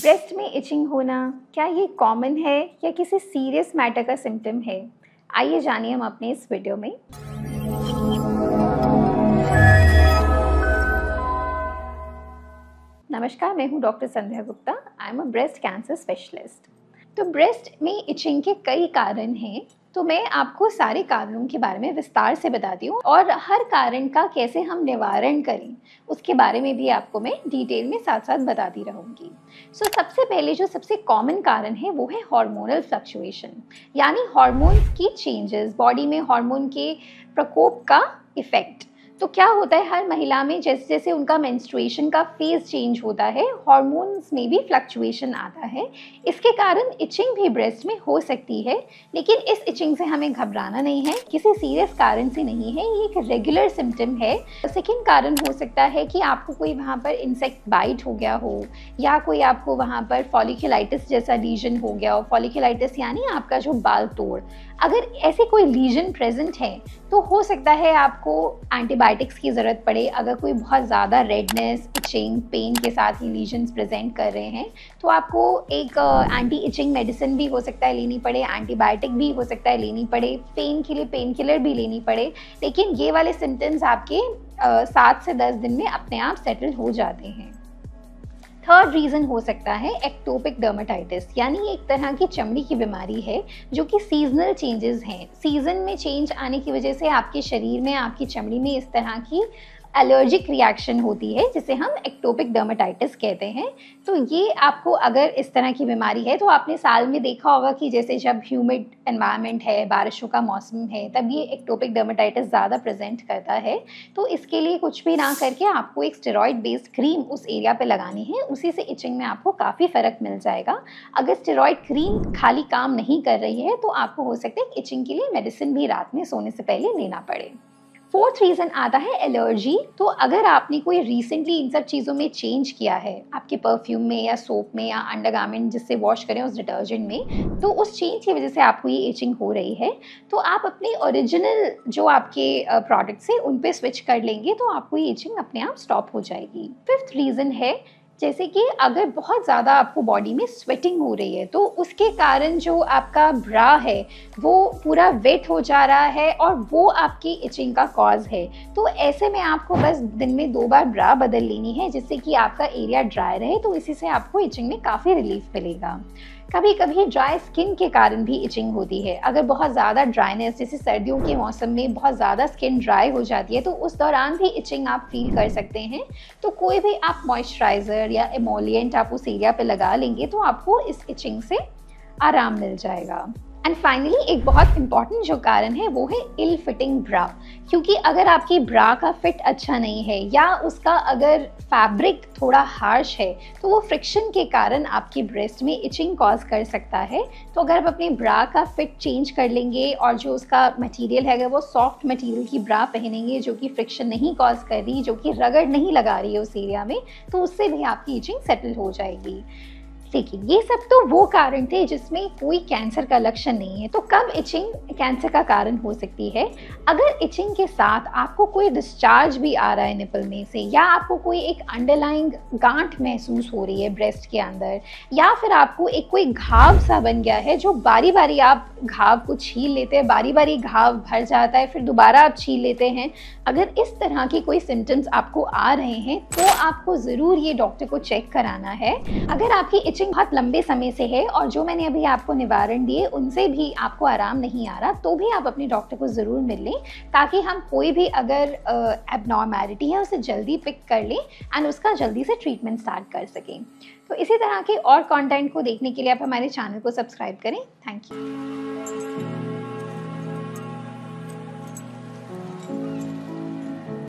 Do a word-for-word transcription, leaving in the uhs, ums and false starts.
Breast में etching होना क्या ये कॉमन है या किसी सीरियस मैटर का सिम्टम है? आइए जानिए हम अपने इस वीडियो में। नमस्कार, मैं हूं doctor Sandhya Gupta. I am a breast cancer specialist. तो ब्रेस्ट में इचिंग के कई कारण हैं, तो मैं आपको सारे कारणों के बारे में विस्तार से बताती हूँ और हर कारण का कैसे हम निवारण करें उसके बारे में भी आपको मैं डिटेल में साथ साथ बताती रहूँगी। सो so, सबसे पहले जो सबसे कॉमन कारण है वो है हार्मोनल फ्लक्चुएशन, यानी हार्मोन्स की चेंजेस, बॉडी में हार्मोन के प्रकोप का इफेक्ट। तो क्या होता है, हर महिला में जैसे जैसे उनका मेंस्ट्रुएशन का फेज चेंज होता है, हार्मोन्स में भी फ्लक्चुएशन आता है। इसके कारण इचिंग भी ब्रेस्ट में हो सकती है, लेकिन इस इचिंग से हमें घबराना नहीं है, किसी सीरियस कारण से नहीं है, ये एक रेगुलर सिम्टम है। सेकेंड कारण हो सकता है कि आपको कोई वहाँ पर इंसेक्ट बाइट हो गया हो, या कोई आपको वहाँ पर फॉलिकुलाइटिस जैसा लीजन हो गया हो। फॉलिकुलाइटिस यानी आपका जो बाल तोड़, अगर ऐसे कोई लीजन प्रेजेंट है तो हो सकता है आपको एंटीबायोटिक्स की ज़रूरत पड़े। अगर कोई बहुत ज़्यादा रेडनेस, इचिंग, पेन के साथ ही लीजन्स प्रेजेंट कर रहे हैं तो आपको एक एंटी इचिंग मेडिसिन भी हो सकता है लेनी पड़े, एंटीबायोटिक भी हो सकता है लेनी पड़े, पेन के लिए पेन किलर भी लेनी पड़े। लेकिन ये वाले सिम्टम्स आपके सात से दस दिन में अपने आप सेटल हो जाते हैं। थर्ड रीज़न हो सकता है एक्टोपिक डर्मेटाइटिस, यानी एक तरह की चमड़ी की बीमारी है जो कि सीजनल चेंजेस हैं। सीजन में चेंज आने की वजह से आपके शरीर में, आपकी चमड़ी में इस तरह की एलर्जिक रिएक्शन होती है जिसे हम एक्टोपिक डर्मेटाइटिस कहते हैं। तो ये आपको अगर इस तरह की बीमारी है तो आपने साल में देखा होगा कि जैसे जब ह्यूमिड एनवायरनमेंट है, बारिशों का मौसम है, तब ये एक्टोपिक डर्मेटाइटिस ज़्यादा प्रेजेंट करता है। तो इसके लिए कुछ भी ना करके आपको एक स्टेरॉइड बेस्ड क्रीम उस एरिया पे लगानी है, उसी से इचिंग में आपको काफ़ी फ़र्क मिल जाएगा। अगर स्टेरॉइड क्रीम खाली काम नहीं कर रही है तो आपको हो सकता है इचिंग के लिए मेडिसिन भी रात में सोने से पहले लेना पड़े। फोर्थ रीज़न आता है एलर्जी। तो अगर आपने कोई रिसेंटली इन सब चीज़ों में चेंज किया है, आपके परफ्यूम में या सोप में या अंडरगारमेंट जिससे वॉश करें उस डिटर्जेंट में, तो उस चेंज की वजह से आपको ये इचिंग हो रही है, तो आप अपने ओरिजिनल जो आपके प्रोडक्ट्स है उन पे स्विच कर लेंगे तो आपको ये इचिंग अपने आप स्टॉप हो जाएगी। फिफ्थ रीज़न है जैसे कि अगर बहुत ज़्यादा आपको बॉडी में स्वेटिंग हो रही है तो उसके कारण जो आपका ब्रा है वो पूरा वेट हो जा रहा है और वो आपकी इचिंग का कॉज है। तो ऐसे में आपको बस दिन में दो बार ब्रा बदल लेनी है जिससे कि आपका एरिया ड्राई रहे, तो इसी से आपको इचिंग में काफ़ी रिलीफ मिलेगा। कभी कभी ड्राई स्किन के कारण भी इचिंग होती है। अगर बहुत ज़्यादा ड्राइनेस, जैसे सर्दियों के मौसम में बहुत ज़्यादा स्किन ड्राई हो जाती है, तो उस दौरान भी इचिंग आप फील कर सकते हैं। तो कोई भी आप मॉइस्चराइज़र या एमोलिएंट आप उस एरिया पे लगा लेंगे तो आपको इस इचिंग से आराम मिल जाएगा। एंड फाइनली एक बहुत इंपॉर्टेंट जो कारण है वो है इल फिटिंग ब्रा, क्योंकि अगर आपकी ब्रा का फिट अच्छा नहीं है या उसका अगर फैब्रिक थोड़ा हार्श है तो वो फ्रिक्शन के कारण आपकी ब्रेस्ट में इचिंग कॉज कर सकता है। तो अगर आप अपने ब्रा का फिट चेंज कर लेंगे और जो उसका मटेरियल है अगर वो सॉफ्ट मटेरियल की ब्रा पहनेंगे जो कि फ्रिक्शन नहीं कॉज कर रही, जो कि रगड़ नहीं लगा रही है उस एरिया में, तो उससे भी आपकी इचिंग सेटल हो जाएगी। देखिए, ये सब तो वो कारण थे जिसमें कोई कैंसर का लक्षण नहीं है। तो कब इचिंग कैंसर का कारण हो सकती है? अगर इचिंग के साथ आपको कोई डिस्चार्ज भी आ रहा है निपल में से, या आपको कोई एक अंडरलाइंग गांठ महसूस हो रही है ब्रेस्ट के अंदर, या फिर आपको एक कोई घाव सा बन गया है जो बारी बारी आप घाव को छील लेते हैं, बारी बारी घाव भर जाता है, फिर दोबारा आप छील लेते हैं, अगर इस तरह की कोई सिम्टम्स आपको आ रहे हैं तो आपको ज़रूर ये डॉक्टर को चेक कराना है। अगर आपकी इचिंग बहुत लंबे समय से है और जो मैंने अभी आपको निवारण दिए उनसे भी आपको आराम नहीं आ रहा, तो भी आप अपने डॉक्टर को ज़रूर मिल लें ताकि हम कोई भी अगर एबनॉर्मैलिटी है उसे जल्दी पिक कर लें एंड उसका जल्दी से ट्रीटमेंट स्टार्ट कर सकें। तो इसी तरह के और कंटेंट को देखने के लिए आप हमारे चैनल को सब्सक्राइब करें। Thank you.